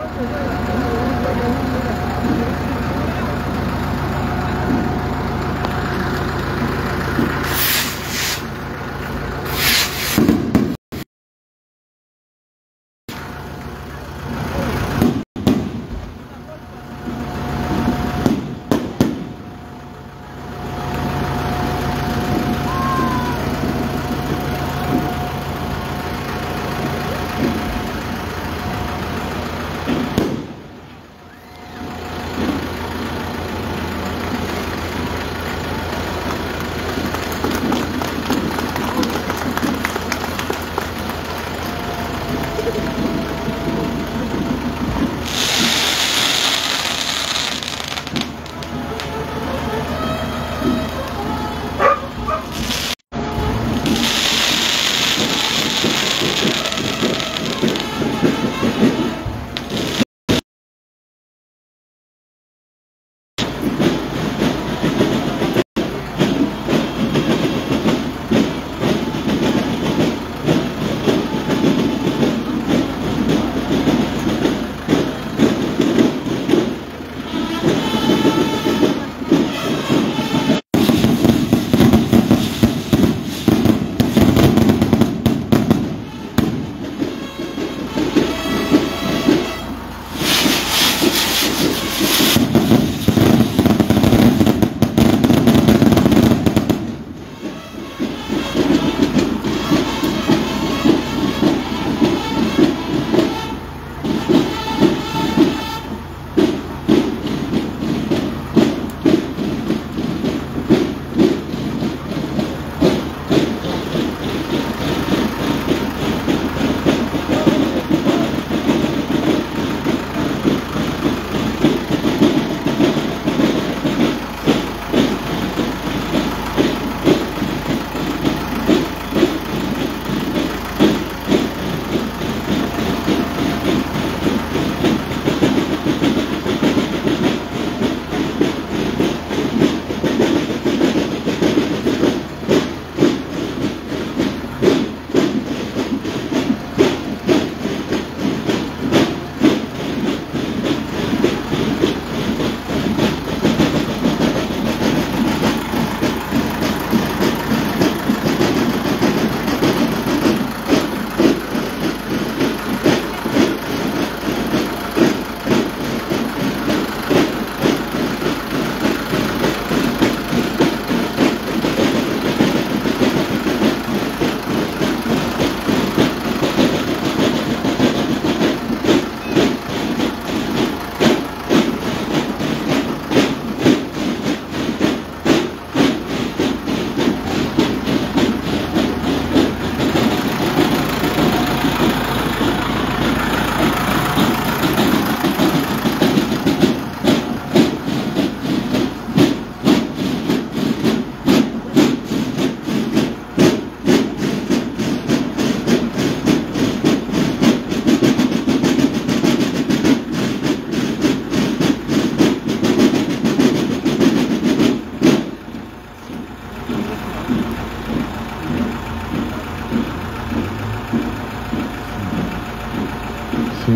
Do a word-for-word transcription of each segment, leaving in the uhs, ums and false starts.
Sí,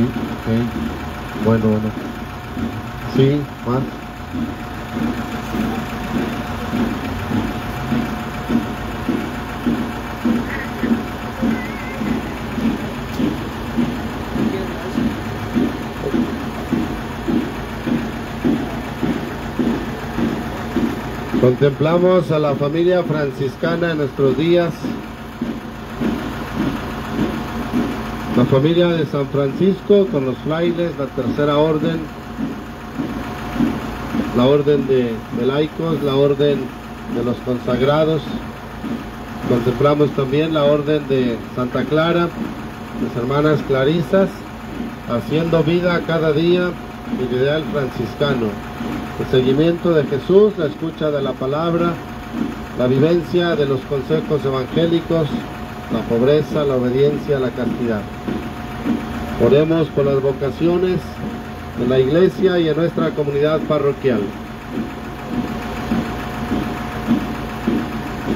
ok. Bueno, bueno. Sí, más. Contemplamos a la familia franciscana en nuestros días. La familia de San Francisco con los frailes, la tercera orden, la orden de, de laicos, la orden de los consagrados. Contemplamos también la orden de Santa Clara, las hermanas clarisas, haciendo vida cada día el ideal franciscano. El seguimiento de Jesús, la escucha de la palabra, la vivencia de los consejos evangélicos, la pobreza, la obediencia, la castidad. Oremos por las vocaciones en la iglesia y en nuestra comunidad parroquial.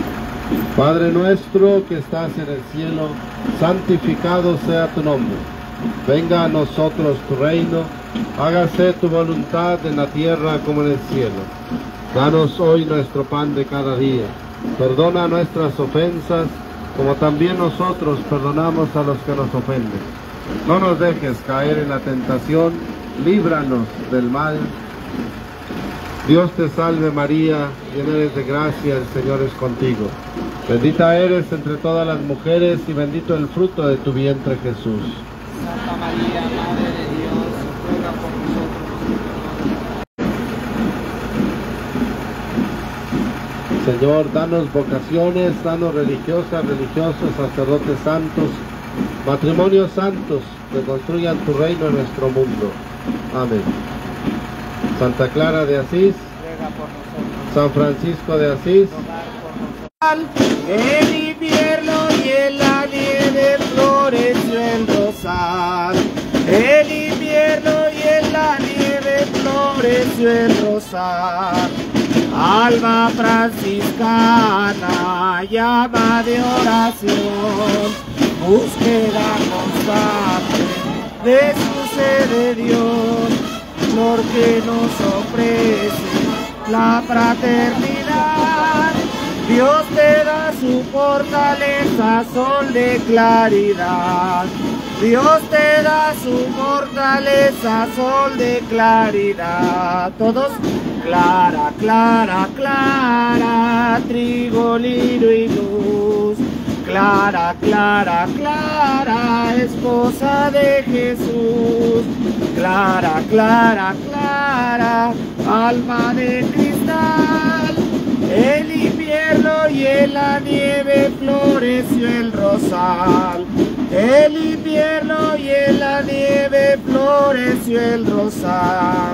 Padre nuestro que estás en el cielo, santificado sea tu nombre. Venga a nosotros tu reino, hágase tu voluntad en la tierra como en el cielo. Danos hoy nuestro pan de cada día. Perdona nuestras ofensas, como también nosotros perdonamos a los que nos ofenden. No nos dejes caer en la tentación, líbranos del mal. Dios te salve María, llena eres de gracia, el Señor es contigo. Bendita eres entre todas las mujeres y bendito el fruto de tu vientre Jesús. Santa María, Madre de Dios, ruega por nosotros. Señor, danos vocaciones, danos religiosas, religiosos, sacerdotes santos, matrimonios santos, que construyan tu reino en nuestro mundo. Amén. Santa Clara de Asís, Ruega por nosotros. San Francisco de Asís, Rogar por nosotros. En invierno y en la nieve floreció el rosal. En invierno y en la nieve floreció el rosal. Alma franciscana, llama de oración, búsqueda constante de su sed de Dios, flor que nos ofrece la fraternidad. Dios te da su fortaleza, sol de claridad. Dios te da su fortaleza, sol de claridad. Todos, clara, clara, clara, trigo, lino y luz. Clara, clara, clara, esposa de Jesús. Clara, clara, clara, alma de cristal. El invierno y en la nieve floreció el rosal. El invierno y en la nieve floreció el rosal.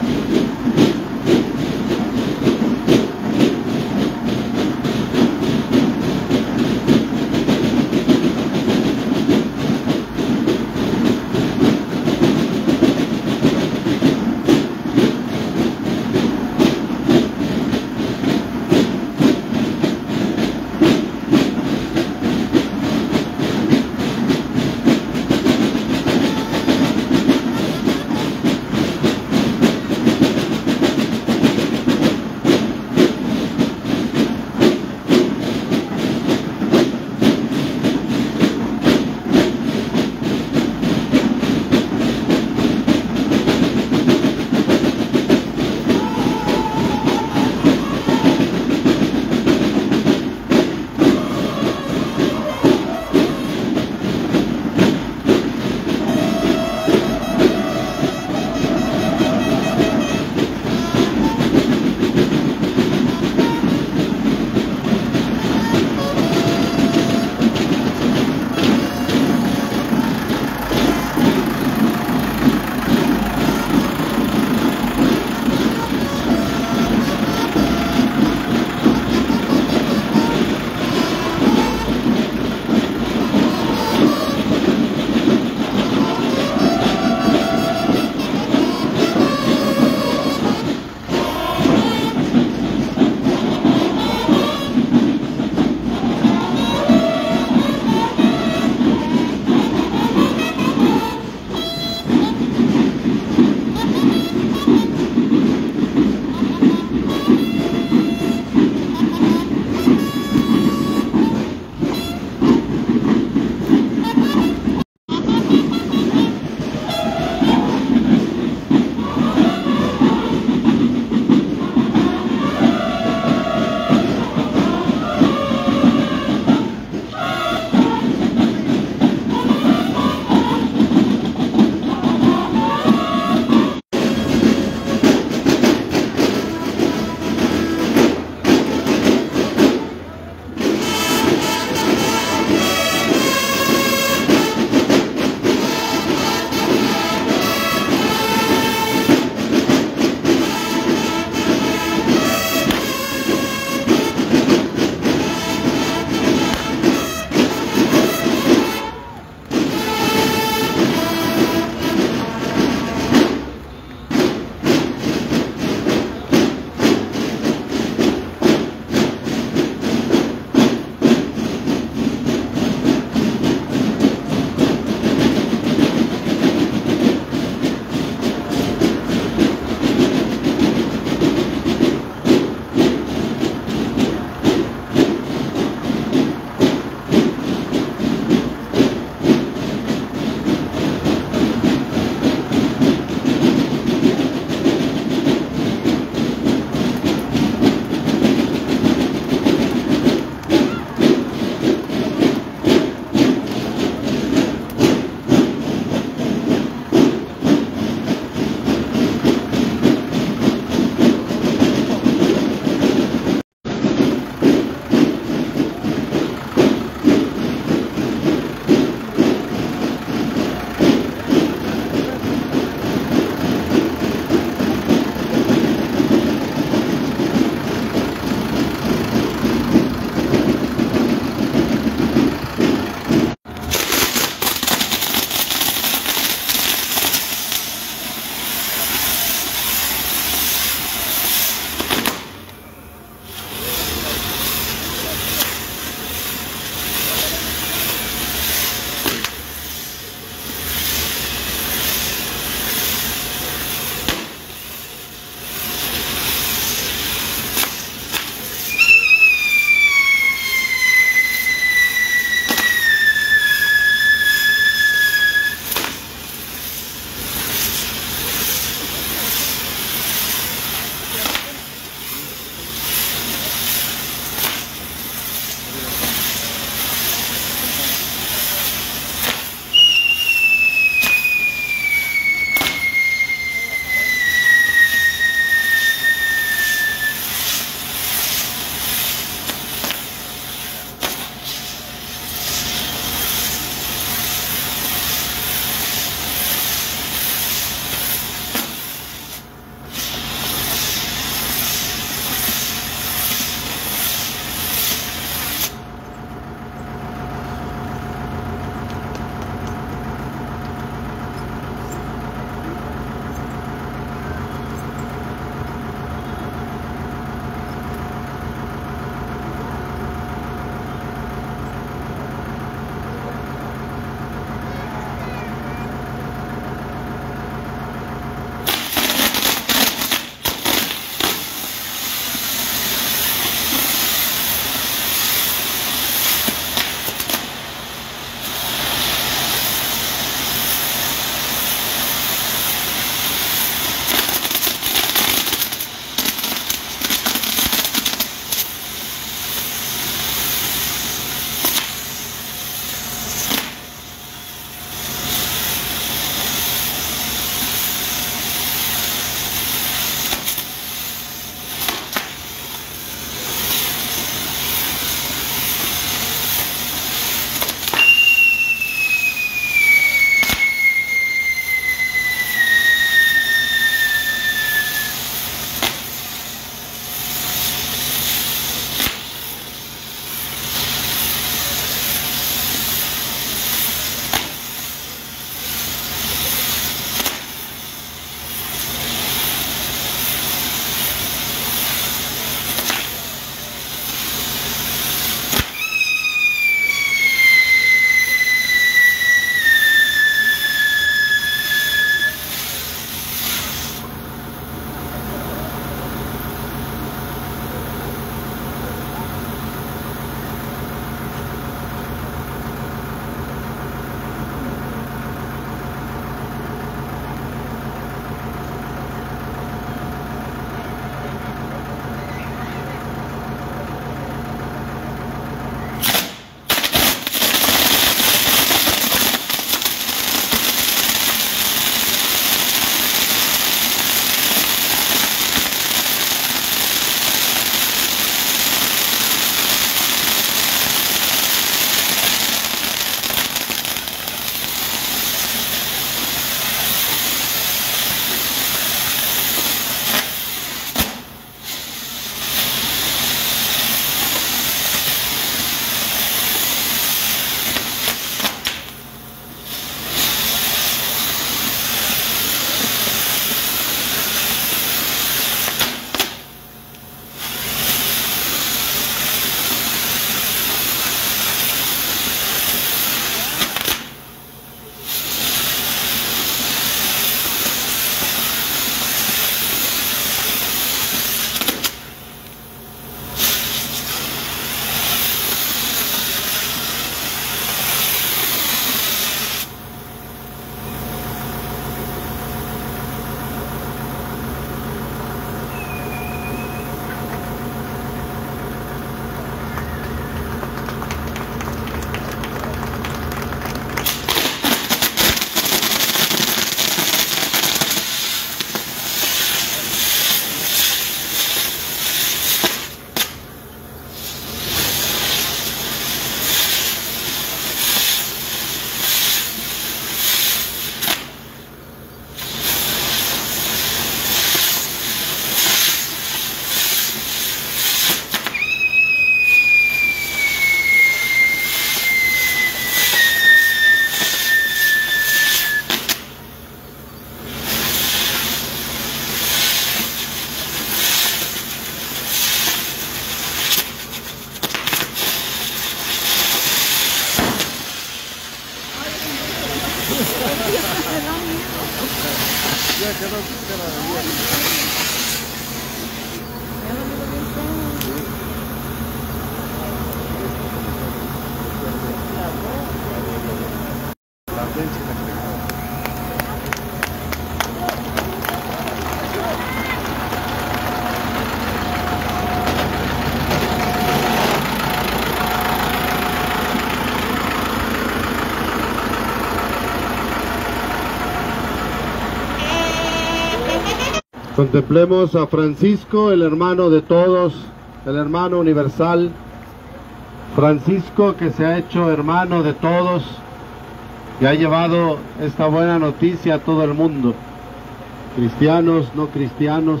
Contemplemos a Francisco, el hermano de todos, el hermano universal. Francisco, que se ha hecho hermano de todos y ha llevado esta buena noticia a todo el mundo, cristianos, no cristianos.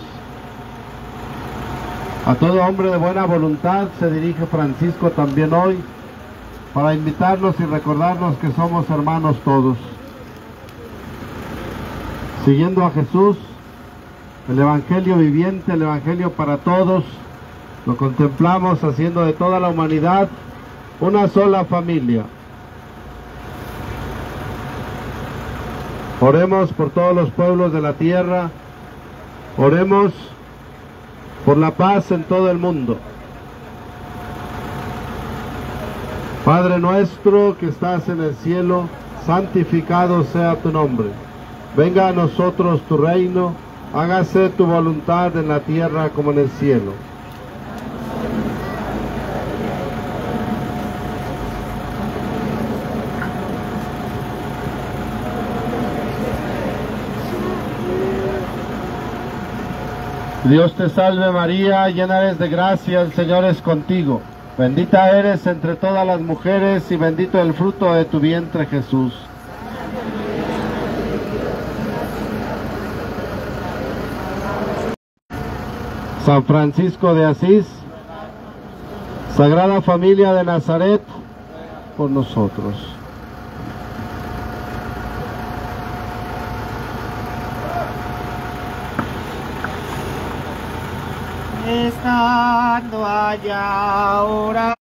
A todo hombre de buena voluntad se dirige Francisco también hoy para invitarnos y recordarnos que somos hermanos todos. Siguiendo a Jesús, el Evangelio viviente, el Evangelio para todos, lo contemplamos haciendo de toda la humanidad una sola familia. Oremos por todos los pueblos de la tierra, oremos por la paz en todo el mundo. Padre nuestro que estás en el cielo, santificado sea tu nombre. Venga a nosotros tu reino, hágase tu voluntad en la tierra como en el cielo. Dios te salve María, llena eres de gracia, el Señor es contigo. Bendita eres entre todas las mujeres y bendito el fruto de tu vientre Jesús. San Francisco de Asís, Sagrada Familia de Nazaret, por nosotros. Estando allá ahora